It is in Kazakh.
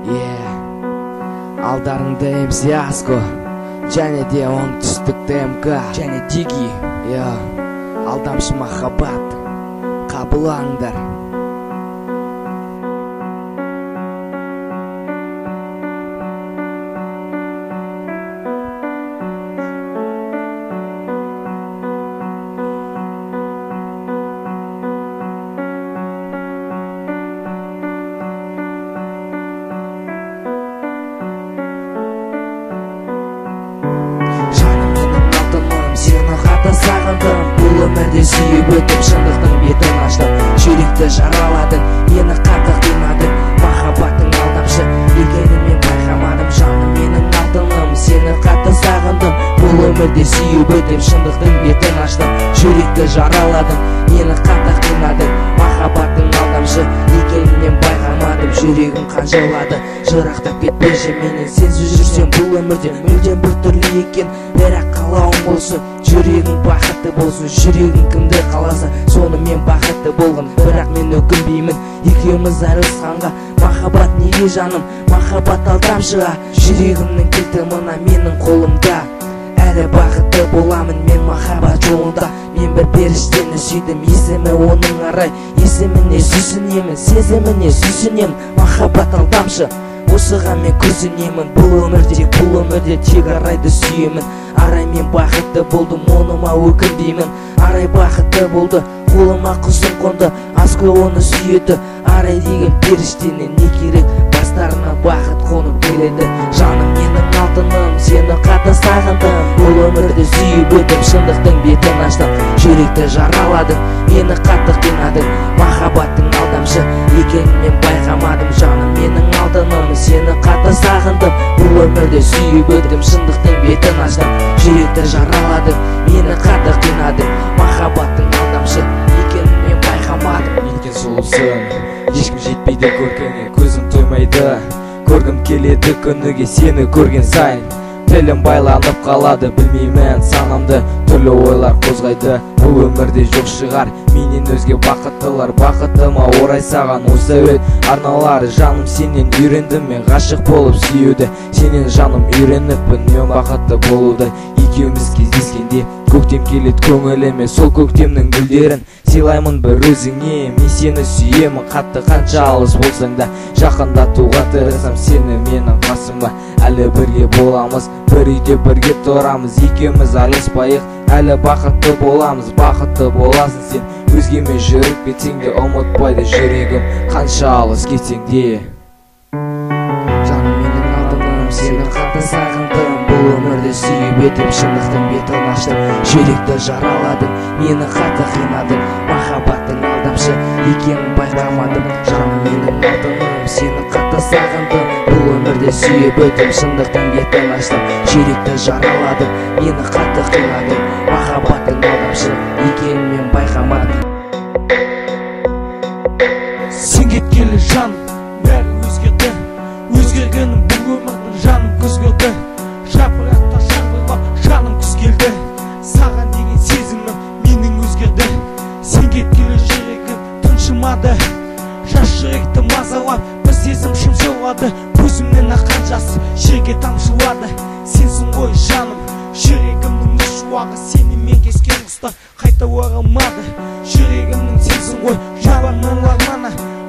Алдарыңда MC Asko, және де оңтүстікте МК, және Диги. Алдамшы махаббат, қабылаңдар. Сағындым, бұл өмірде сүйіп өтіп шындықтың бетін аштым. Жүректі жараладың, мені қатты қинадың. Махаббаттың алдамшы екенін мен байқамадым. Жаным менің алтыным, сені қатты сағындым. Бұл өмірде сүйіп өтіп шындықтың бетін аштым. Жүректі жараладың, мені қатты қинадың. Махаббаттың алдамшы екенін мен байқамадым. Жүрегім қанжылады, жырақтап кетпеші менен. Сенсіз жүрсем бұл өмірде мүлдем бір түрлі екен. Бірақ қалауым болсын, жүрегің бақытты болсын. Жүрегің кімді қаласа соны мен бақытты болғын. Бірақ мен өкінбеймін екеуміз айырылысқанға. Махаббат неге жаным, махаббат алдамшыға. Жүрегімнің кілті мына менің қолымда. Әлі бақытты боламын мен махаббат жолында. Мен бір періштені сүйдім, есімі оның арай. Есіміне сүйсінемін, сезіміне сүйсінемін. Махаббат алдамшы, осыған мен күрсінемін. Бұл өмірде тек арайды сүйемін. Арай мен бақытты болдым, оныма өкінбеймін. Арай бақытты болды, қолыма құзым қонды. Аско оны сүйеді, арай деген періштені не керек? Бастарына бақыт қонып келеді. Жаным менің алтыным, сені қатты сағындым. Бұл өмірде сүйіп өтіп шындықтың бетін аштым. Жүректі жараладың, мені қатты қинадың. Махаббаттың алдамшы екенін мен байқамадым. Жаным менің алтыным, сені қатты сағындым. Бұл өмірде сүйіп өтіп шындықтың бетін аштым. Жүректі жараладың, мені қатты қинадың. Махаббаттың алдамшы екенін мен байқамадым. Неткен сұлусың, ешкім жетпейді көркіңе, көзім тоймайды. Көргім келеді күніге сені көрген сайын. Тілім байланып қалады, білмеймін санамды. Түрлі ойлар қозғайды, бұл өмірде жоқ шығар менен өзге бақыттылар. Бақытыма орай саған осы әуен арналары. Жаным сенен үйрендім мен ғашық болып сүюді. Сенен жаным үйреніппін мен бақытты болуды. Екеуміз кездескенде көктем келеді көңіліме. Сол көктемнің гүлдерін сыйлаймын бір өзіңе. Мен сені сүйемін қатты, қанша алыс болсаң да. Жақындатуға тырысам сені менің қасыма. Әлі бірге боламыз, бір үйде бірге тұрамыз. Екеуміз араласпайық, әлі бақытты боламыз. Бақытты боласың сен, өзгемен жүріп кетсең де ұмытпайды жүрегім, қанша алыс кетсең де. Жаным менің алтыным, сені қатты сағындым. Бұл өмірде сүйіп өтіп шындықтың бетін аштым. Жүректі жараладың, мені қатты қинадың. Махаббаттың алдамшы екенін байқамадым. Жаным менің алтыным, сені қатты сағындым. Бұл өмірде сүйіп өтіп шындықтың бетін аштым. Жүректі жараладың, мені қатты қинадың. Махаббаттың алдамшы екенін мен байқамадым. Сен кеткелі жаным, бәрі өзгерді. Өзгергенім бұл өмірдің, жаным күз көрді. Жапырақтар жаңбырлап, жаным күз келді. Саған деген сезімім менің өзгерді. Сен кеткелі жүрегім тыншымады. Жас жүректі мазалап, бір сезім шымшылады. Көзімнен аққан жас жерге тамшылады. Сенсің ғой жаным, жүрегімнің шуағы. Сені мен кескен құстар қайта оралмады. Жүрегімнің сенсің ғой, жабармын арманы.